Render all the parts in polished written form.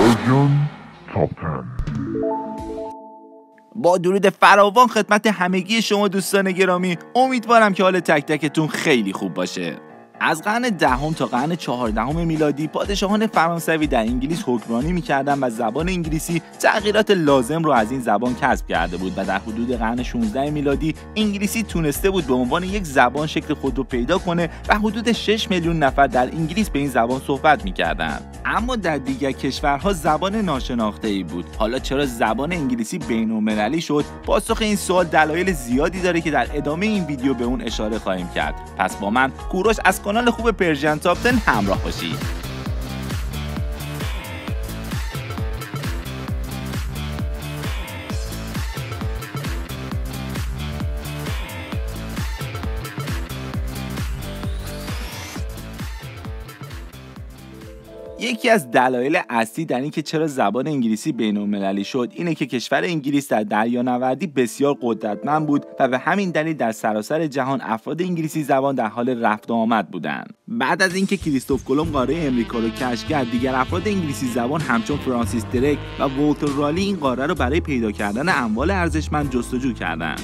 پرژن تاپ 10. با درود فراوان خدمت همگی شما دوستان گرامی، امیدوارم که حال تک تکتون خیلی خوب باشه. از قرن دهم تا قرن 14 میلادی پادشاهان فرانسوی در انگلیس حکمرانی می‌کردند و زبان انگلیسی تغییرات لازم رو از این زبان کسب کرده بود و در حدود قرن 16 میلادی انگلیسی تونسته بود به عنوان یک زبان شکل خود رو پیدا کنه و حدود 6 میلیون نفر در انگلیس به این زبان صحبت می‌کردند. اما در دیگر کشورها زبان ناشناخته‌ای بود. حالا چرا زبان انگلیسی بین‌المللی شد؟ پاسخ این سوال دلایل زیادی داره که در ادامه این ویدیو به اون اشاره خواهیم کرد. پس با من کوروش از کانال خوب پرژن تاپ 10 همراه باشید. یکی از دلایل اصلی در اینکه چرا زبان انگلیسی بین‌المللی شد اینه که کشور انگلیس در دریانوردی بسیار قدرتمند بود و به همین دلیل در سراسر جهان افراد انگلیسی زبان در حال رفت و آمد بودند. بعد از اینکه کریستوف کلمب قاره امریکا رو کشف کرد، دیگر افراد انگلیسی زبان همچون فرانسیس دریک و والتر رالی این قاره رو برای پیدا کردن اموال ارزشمند جستجو کردند.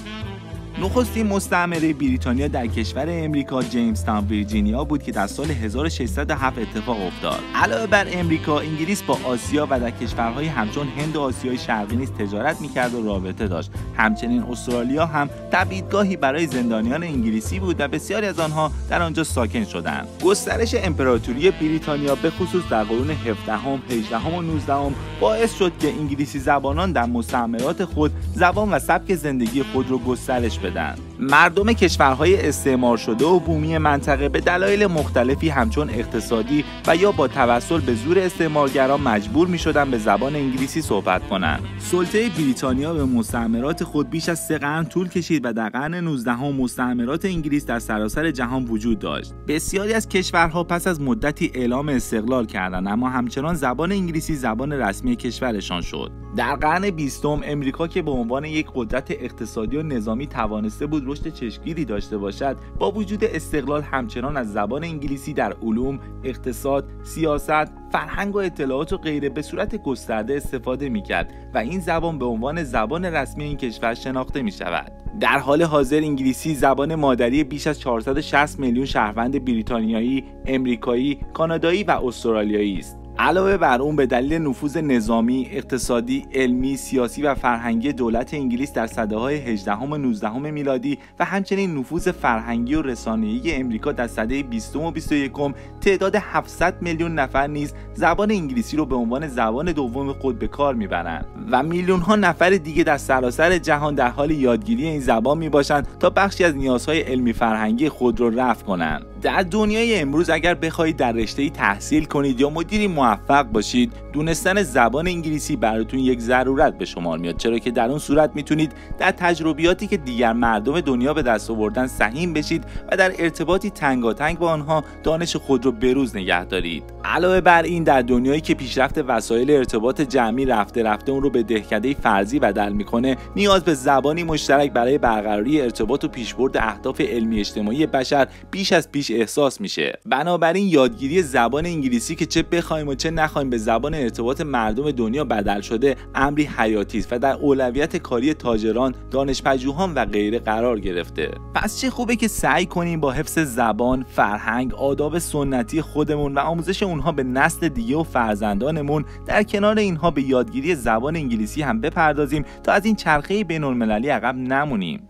نخستین مستعمره بریتانیا در کشور امریکا جیمز تاون ویرجینیا بود که در سال 1607 اتفاق افتاد. علاوه بر امریکا، انگلیس با آسیا و در کشورهای همچون هند و آسیای شرقی نیز تجارت می‌کرد و رابطه داشت. همچنین استرالیا هم تبعیدگاهی برای زندانیان انگلیسی بود و بسیاری از آنها در آنجا ساکن شدند. گسترش امپراتوری بریتانیا به خصوص در قرون 17ام، 18ام و 19ام باعث شد که انگلیسی زبانان در مستعمرات خود زبان و سبک زندگی خود را گسترش بدن. مردم کشورهای استعمار شده و بومی منطقه به دلایل مختلفی همچون اقتصادی و یا با توسل به زور استعمارگران مجبور می‌شدند به زبان انگلیسی صحبت کنند. سلطه بریتانیا به مستعمرات خود بیش از 3 قرن طول کشید و در قرن 19 مستعمرات انگلیس در سراسر جهان وجود داشت. بسیاری از کشورها پس از مدتی اعلام استقلال کردند، اما همچنان زبان انگلیسی زبان رسمی کشورشان شد. در قرن 20 امریکا که به عنوان یک قدرت اقتصادی و نظامی توانسته بود رشد چشمگیری داشته باشد، با وجود استقلال همچنان از زبان انگلیسی در علوم، اقتصاد، سیاست، فرهنگ و اطلاعات و غیره به صورت گسترده استفاده می‌کرد و این زبان به عنوان زبان رسمی این کشور شناخته می‌شود. در حال حاضر انگلیسی زبان مادری بیش از 460 میلیون شهروند بریتانیایی، امریکایی، کانادایی و استرالیایی است. علاوه بر اون به دلیل نفوذ نظامی، اقتصادی، علمی، سیاسی و فرهنگی دولت انگلیس در سده‌های 18 و 19 میلادی و همچنین نفوذ فرهنگی و رسانه‌ای امریکا در سده 20 و 21 تعداد 700 میلیون نفر نیز زبان انگلیسی رو به عنوان زبان دوم خود به کار میبرند و میلیون‌ها نفر دیگه در سراسر جهان در حال یادگیری این زبان میباشند تا بخشی از نیازهای علمی فرهنگی خود رو رفع کنند. در دنیای امروز اگر بخواید در رشته‌ای تحصیل کنید یا مدیری موفق باشید، دونستن زبان انگلیسی براتون یک ضرورت به شمار میاد، چرا که در اون صورت میتونید در تجربیاتی که دیگر مردم دنیا به دست آوردن سهیم بشید و در ارتباطی تنگاتنگ با آنها دانش خود رو بروز نگه دارید. علاوه بر این در دنیایی که پیشرفت وسایل ارتباط جمعی رفته اون رو به دهکده فرضی بدل میکنه، نیاز به زبانی مشترک برای برقراری ارتباط و پیشبرد اهداف علمی اجتماعی بشر بیش از پیش احساس میشه. بنابراین یادگیری زبان انگلیسی که چه بخوایم و چه نخوایم به زبان ارتباط مردم دنیا بدل شده، امری حیاتی است و در اولویت کاری تاجران، دانشپژوهان و غیره قرار گرفته. پس چه خوبه که سعی کنیم با حفظ زبان، فرهنگ، آداب سنتی خودمون و آموزش اونها به نسل دیگه و فرزندانمون در کنار اینها به یادگیری زبان انگلیسی هم بپردازیم تا از این چرخه بین‌المللی عقب نمونیم.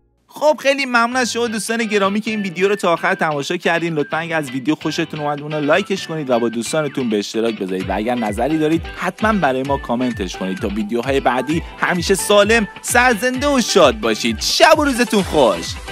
خب خیلی ممنون از شما دوستان گرامی که این ویدیو رو تا آخر تماشا کردین. لطفاً اگه از ویدیو خوشتون اومد اون رو لایکش کنید و با دوستانتون به اشتراک بذارید و اگر نظری دارید حتما برای ما کامنتش کنید تا ویدیوهای بعدی همیشه سالم، سرزنده و شاد باشید. شب و روزتون خوش.